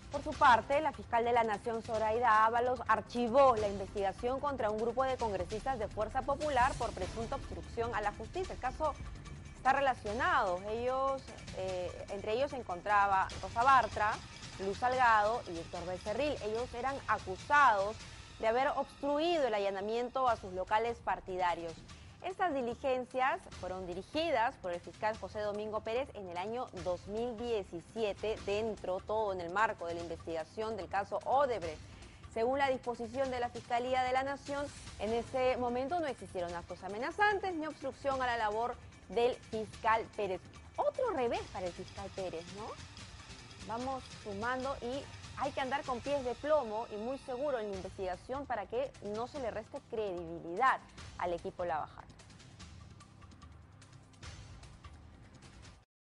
Por su parte, la fiscal de la Nación, Zoraida Ábalos, archivó la investigación contra un grupo de congresistas de Fuerza Popular por presunta obstrucción a la justicia. El caso está relacionado. Entre ellos se encontraba Rosa Bartra, Luz Salgado y Héctor Becerril. Ellos eran acusados de haber obstruido el allanamiento a sus locales partidarios. Estas diligencias fueron dirigidas por el fiscal José Domingo Pérez en el año 2017, todo en el marco de la investigación del caso Odebrecht. Según la disposición de la Fiscalía de la Nación, en ese momento no existieron actos amenazantes ni obstrucción a la labor del fiscal Pérez. Otro revés para el fiscal Pérez, ¿no? Vamos sumando y hay que andar con pies de plomo y muy seguro en la investigación para que no se le reste credibilidad al equipo Lavajato.